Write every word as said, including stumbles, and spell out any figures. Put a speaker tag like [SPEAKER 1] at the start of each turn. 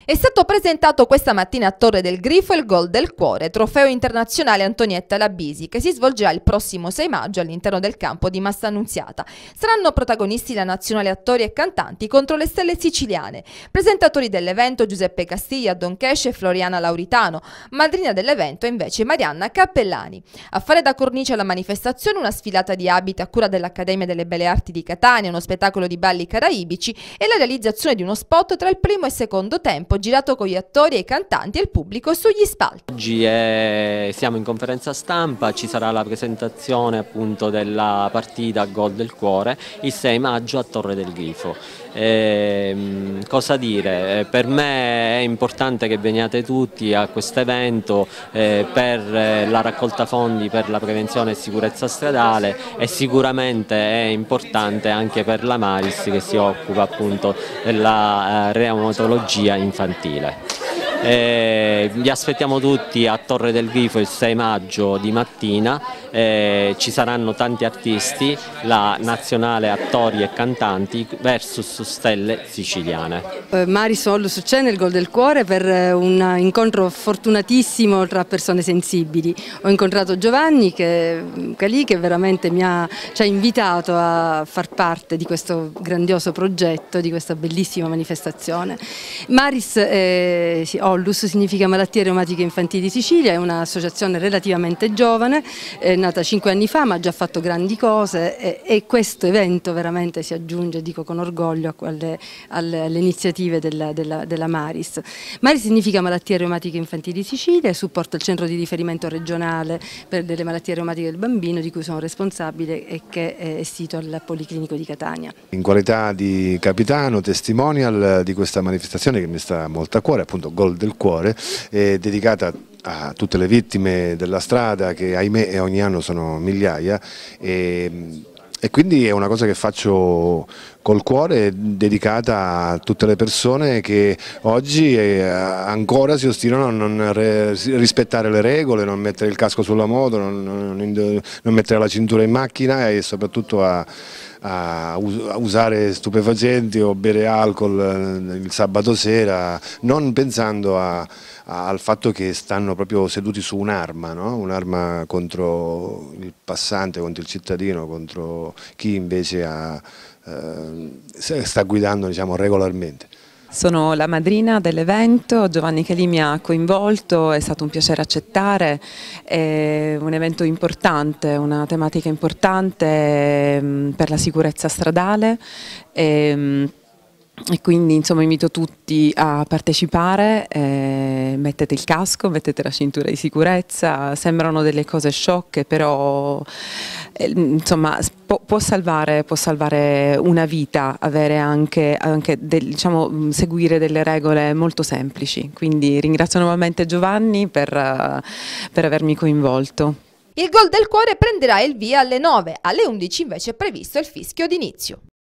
[SPEAKER 1] È stato presentato questa mattina a Torre del Grifo il Gol del Cuore, trofeo internazionale Antonietta Labisi, che si svolgerà il prossimo sei maggio all'interno del campo di Massa Annunziata. Saranno protagonisti la nazionale attori e cantanti contro le stelle siciliane. Presentatori dell'evento Giuseppe Castiglia, Don Chesce e Floriana Lauritano. Madrina dell'evento è invece Marianna Cappellani. A fare da cornice alla manifestazione una sfilata di abiti a cura dell'Accademia delle Belle Arti di Catania, uno spettacolo di balli caraibici e la realizzazione di uno spot tra il primo e il secondo tempo, girato con gli attori e i cantanti e il pubblico sugli spalti.
[SPEAKER 2] Oggi è, siamo in conferenza stampa, ci sarà la presentazione appunto della partita Gol del Cuore il sei maggio a Torre del Grifo. Eh, cosa dire? Per me è importante che veniate tutti a questo evento eh, per la raccolta fondi per la prevenzione e sicurezza stradale, e sicuramente è importante anche per la Maris, che si occupa appunto della eh, reumatologia infantile. Eh, vi aspettiamo tutti a Torre del Grifo il sei maggio di mattina, eh, ci saranno tanti artisti, la nazionale attori e cantanti versus stelle siciliane.
[SPEAKER 3] Eh, Maris Ollus c'è nel Gol del Cuore per un incontro fortunatissimo tra persone sensibili. Ho incontrato Giovanni che, Calì, che veramente mi ha, ci ha invitato a far parte di questo grandioso progetto, di questa bellissima manifestazione. Maris eh, Ollus significa Malattie Reumatiche Infantili di Sicilia, è un'associazione relativamente giovane, è nata cinque anni fa ma ha già fatto grandi cose, e, e questo evento veramente si aggiunge, dico con orgoglio, alle, alle, alle iniziative della, della, della Maris. Maris significa Malattie Reumatiche Infantili di Sicilia e supporta il centro di riferimento regionale per delle malattie reumatiche del bambino, di cui sono responsabile e che è sito al Policlinico di Catania.
[SPEAKER 4] In qualità di capitano, testimonial di questa manifestazione che mi sta molto a cuore, appunto Gol del Cuore, è dedicata a tutte le vittime della strada, che ahimè ogni anno sono migliaia, e, e quindi è una cosa che faccio col cuore, dedicata a tutte le persone che oggi eh, ancora si ostinano a non re, rispettare le regole, non mettere il casco sulla moto, non, non, non mettere la cintura in macchina e soprattutto a a usare stupefacenti o bere alcol il sabato sera, non pensando a, a, al fatto che stanno proprio seduti su un'arma, no? Un'arma contro il passante, contro il cittadino, contro chi invece ha, eh, sta guidando, diciamo, regolarmente.
[SPEAKER 5] Sono la madrina dell'evento, Giovanni Calì mi ha coinvolto, è stato un piacere accettare, è un evento importante, una tematica importante per la sicurezza stradale. E, E quindi insomma invito tutti a partecipare, eh, mettete il casco, mettete la cintura di sicurezza, sembrano delle cose sciocche, però eh, insomma può, può, salvare, può salvare una vita, avere anche, anche del, diciamo, seguire delle regole molto semplici. Quindi ringrazio nuovamente Giovanni per, uh, per avermi coinvolto.
[SPEAKER 1] Il Gol del Cuore prenderà il via alle nove, alle undici invece è previsto il fischio d'inizio.